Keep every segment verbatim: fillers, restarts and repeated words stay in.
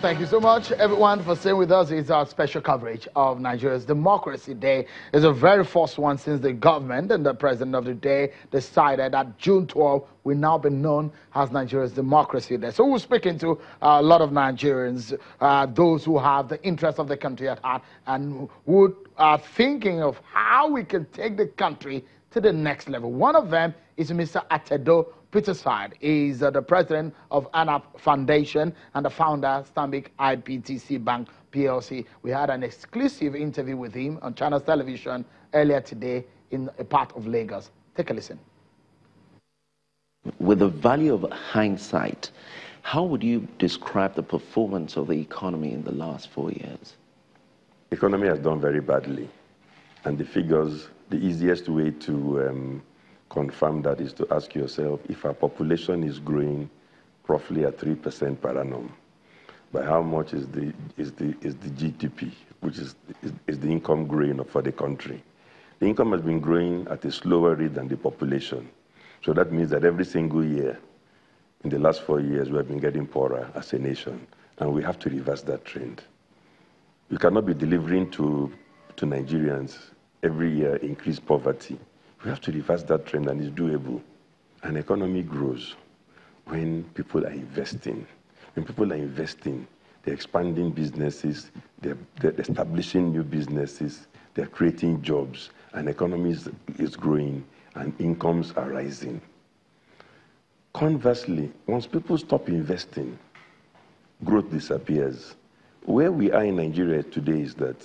Thank you so much, everyone, for staying with us. It's our special coverage of Nigeria's Democracy Day. It's the very first one since the government and the president of the day decided that June twelfth will now be known as Nigeria's Democracy Day. So we're speaking to uh, a lot of Nigerians, uh, those who have the interest of the country at heart and who are thinking of how we can take the country to the next level. One of them is Mister Atedo Peterside. He's uh, the president of ANAP Foundation and the founder Stanbic I B T C Bank P L C. We had an exclusive interview with him on Channels Television earlier today in a part of Lagos. Take a listen. With the value of hindsight, how would you describe the performance of the economy in the last four years? The economy has done very badly, and the figures, the easiest way to um, confirm that is to ask yourself if our population is growing roughly at three percent per annum, by how much is the, is the, is the G D P, which is, is, is the income growing for the country. The income has been growing at a slower rate than the population. So that means that every single year, in the last four years, we have been getting poorer as a nation, and we have to reverse that trend. We cannot be delivering to, to Nigerians every year increased poverty. We have to reverse that trend, and it's doable. An economy grows when people are investing. When people are investing, they're expanding businesses, they're, they're establishing new businesses, they're creating jobs, and economy is, is growing, and incomes are rising. Conversely, once people stop investing, growth disappears. Where we are in Nigeria today is that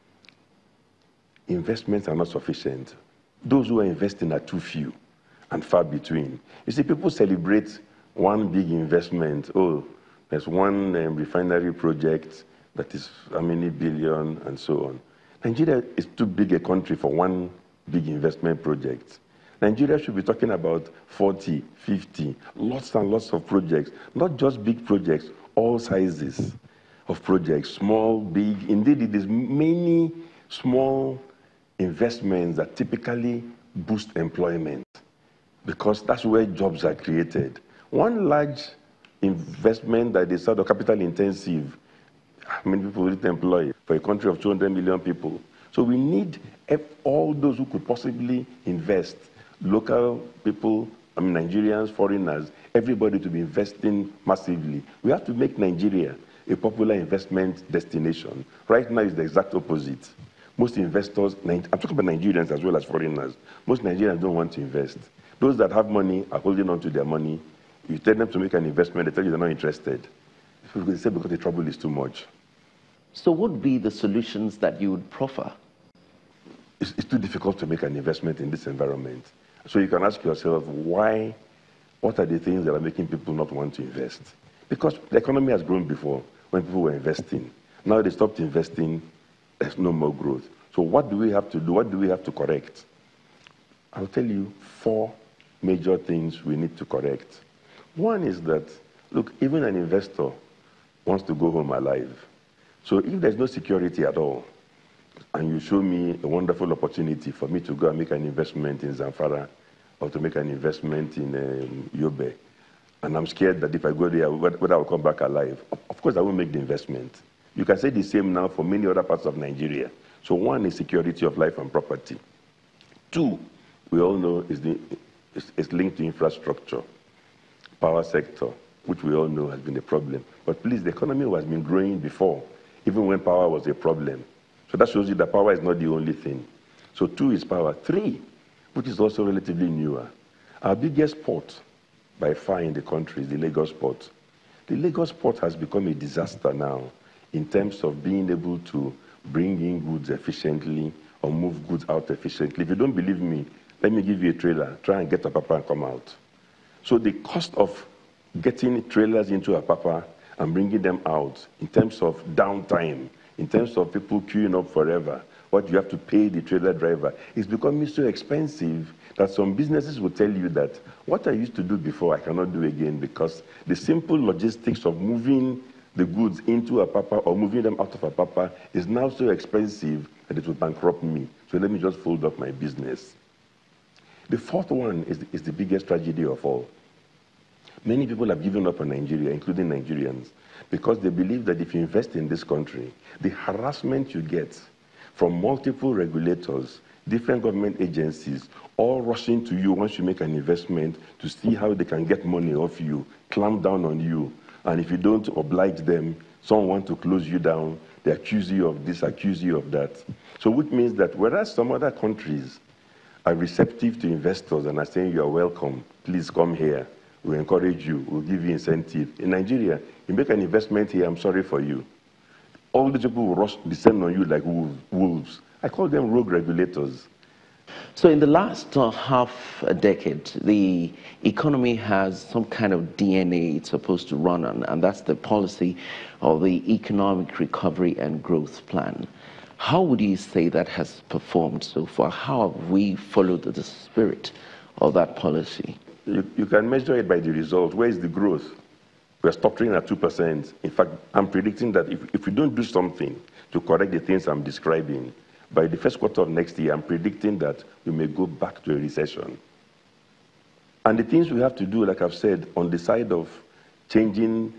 investments are not sufficient. Those who are investing are too few and far between. You see, people celebrate one big investment. Oh, there's one um, refinery project that is how many billion and so on. Nigeria is too big a country for one big investment project. Nigeria should be talking about forty, fifty, lots and lots of projects, not just big projects, all sizes of projects, small, big. Indeed, it is many small investments that typically boost employment because that's where jobs are created. One large investment that is sort of capital intensive, how many people will it employ for a country of two hundred million people? So we need all those who could possibly invest, local people, I mean Nigerians, foreigners, everybody to be investing massively. We have to make Nigeria a popular investment destination. Right now it's the exact opposite. Most investors, I'm talking about Nigerians as well as foreigners, most Nigerians don't want to invest. Those that have money are holding on to their money. You tell them to make an investment, they tell you they're not interested. They say because the trouble is too much. So what would be the solutions that you would proffer? It's, it's too difficult to make an investment in this environment. So you can ask yourself, why, what are the things that are making people not want to invest? Because the economy has grown before when people were investing. Now they stopped investing, there's no more growth. So what do we have to do? What do we have to correct? I'll tell you four major things we need to correct. One is that, look, even an investor wants to go home alive. So if there's no security at all, and you show me a wonderful opportunity for me to go and make an investment in Zamfara or to make an investment in um, Yobe, and I'm scared that if I go there, whether I'll come back alive, of course I won't make the investment. You can say the same now for many other parts of Nigeria. So one is security of life and property. Two, we all know is, the, is, is linked to infrastructure, power sector, which we all know has been a problem. But please, the economy has been growing before, even when power was a problem. So that shows you that power is not the only thing. So two is power. Three, which is also relatively newer. Our biggest port by far in the country is the Lagos port. The Lagos port has become a disaster now in terms of being able to bring in goods efficiently or move goods out efficiently. If you don't believe me, let me give you a trailer. Try and get Apapa and come out. So the cost of getting trailers into Apapa and bringing them out in terms of downtime, in terms of people queuing up forever, what you have to pay the trailer driver is becoming so expensive that some businesses will tell you that what I used to do before I cannot do again because the simple logistics of moving the goods into Apapa or moving them out of Apapa is now so expensive that it will bankrupt me. So let me just fold up my business. The fourth one is the, is the biggest tragedy of all. Many people have given up on Nigeria, including Nigerians, because they believe that if you invest in this country, the harassment you get from multiple regulators, different government agencies, all rushing to you once you make an investment to see how they can get money off you, clamp down on you, and if you don't oblige them, someone wants to close you down, they accuse you of this, accuse you of that. So which means that whereas some other countries are receptive to investors and are saying you are welcome, please come here, we encourage you, we'll give you incentive. In Nigeria, you make an investment here, I'm sorry for you. All the people will rush, descend on you like wolves. I call them rogue regulators. So in the last uh, half a decade, the economy has some kind of D N A it's supposed to run on, and that's the policy of the Economic Recovery and Growth Plan. How would you say that has performed so far? How have we followed the spirit of that policy? You, you can measure it by the result. Where is the growth? We're stuttering at two percent. In fact, I'm predicting that if, if we don't do something to correct the things I'm describing, by the first quarter of next year, I'm predicting that we may go back to a recession. And the things we have to do, like I've said, on the side of changing,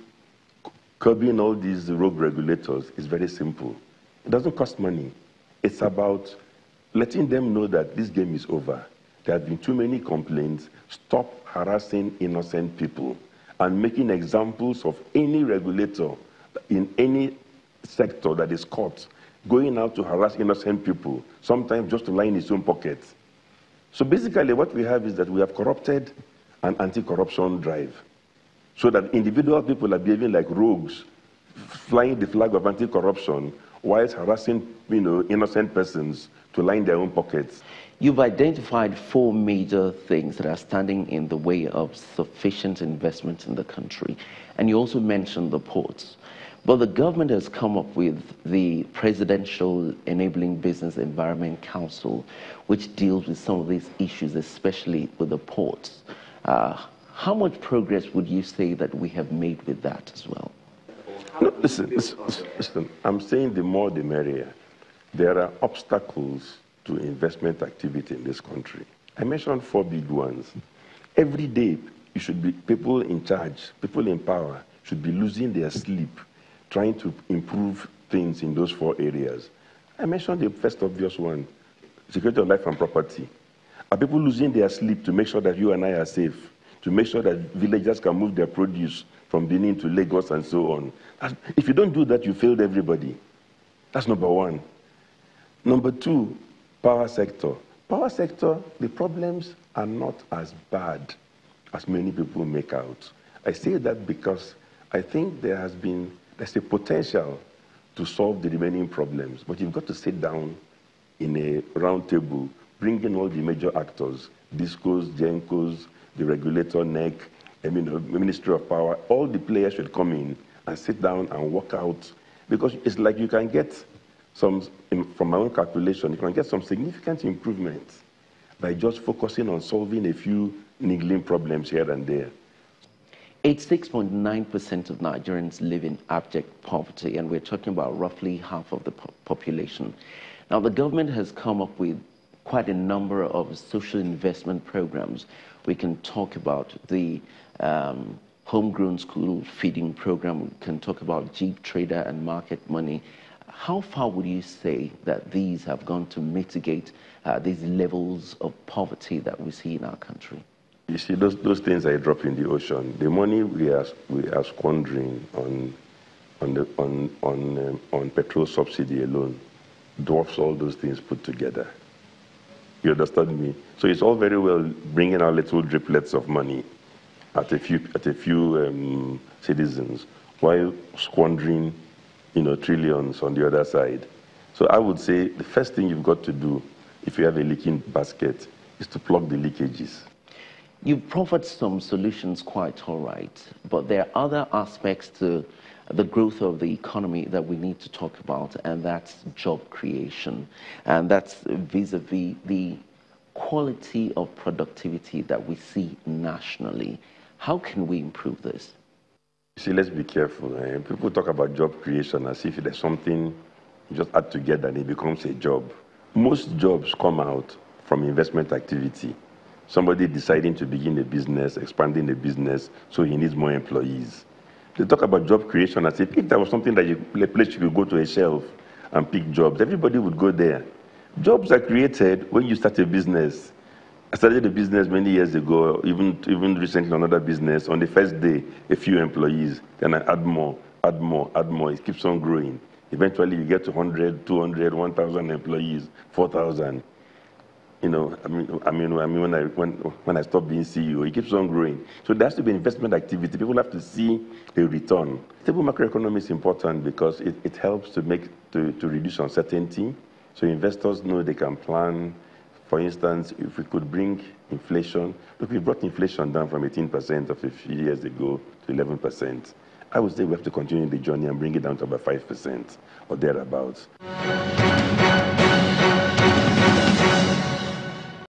curbing all these rogue regulators is very simple. It doesn't cost money. It's about letting them know that this game is over. There have been too many complaints. Stop harassing innocent people and making examples of any regulator in any sector that is caught going out to harass innocent people, sometimes just to line his own pockets. So basically what we have is that we have corrupted an anti-corruption drive, so that individual people are behaving like rogues, flying the flag of anti-corruption, whilst harassing, you know, innocent persons to line their own pockets. You've identified four major things that are standing in the way of sufficient investment in the country, and you also mentioned the ports. But the government has come up with the Presidential Enabling Business Environment Council, which deals with some of these issues, especially with the ports. Uh, how much progress would you say that we have made with that as well? No, listen, listen, listen, I'm saying the more the merrier. There are obstacles to investment activity in this country. I mentioned four big ones. Every day, you should be, people in charge, people in power, should be losing their sleep trying to improve things in those four areas. I mentioned the first obvious one, security of life and property. Are people losing their sleep to make sure that you and I are safe, to make sure that villagers can move their produce from Benin to Lagos and so on? If you don't do that, you failed everybody. That's number one. Number two, power sector. Power sector, the problems are not as bad as many people make out. I say that because I think there has been There's a potential to solve the remaining problems, but you've got to sit down in a round table, bring in all the major actors, DISCOs, GENCOs, the regulator, N E C, I mean, the Ministry of Power, all the players should come in and sit down and work out, because it's like you can get some, from my own calculation, you can get some significant improvements by just focusing on solving a few niggling problems here and there. eighty-six point nine percent of Nigerians live in abject poverty, and we're talking about roughly half of the po population. Now, the government has come up with quite a number of social investment programs. We can talk about the um, homegrown school feeding program. We can talk about Jeep Trader and Market Money. How far would you say that these have gone to mitigate uh, these levels of poverty that we see in our country? You see, those, those things are a drop in the ocean. The money we are, we are squandering on, on, the, on, on, um, on petrol subsidy alone dwarfs all those things put together. You understand me? So it's all very well bringing out little driplets of money at a few, at a few um, citizens while squandering, you know, trillions on the other side. So I would say the first thing you've got to do if you have a leaking basket is to plug the leakages. You've proffered some solutions quite all right, but there are other aspects to the growth of the economy that we need to talk about, and that's job creation. And that's vis-a-vis the quality of productivity that we see nationally. How can we improve this? See, let's be careful. Eh? People talk about job creation as if there's something you just add together and it becomes a job. Most jobs come out from investment activity. somebody deciding to begin a business, expanding a business, so he needs more employees. They talk about job creation as if, if there was something that you, a place you could go to a shelf and pick jobs, everybody would go there. Jobs are created when you start a business. I started a business many years ago, even, even recently another business. On the first day, a few employees, then I add more, add more, add more. It keeps on growing. Eventually, you get to one hundred, two hundred, one thousand employees, four thousand. You know, I mean, I mean, I mean, when I when when I stop being C E O, it keeps on growing. So there has to be investment activity. People have to see a return. Stable macroeconomy is important because it, it helps to make to, to reduce uncertainty. So investors know they can plan. For instance, if we could bring inflation, look, we brought inflation down from eighteen percent of a few years ago to eleven percent. I would say we have to continue the journey and bring it down to about five percent or thereabouts.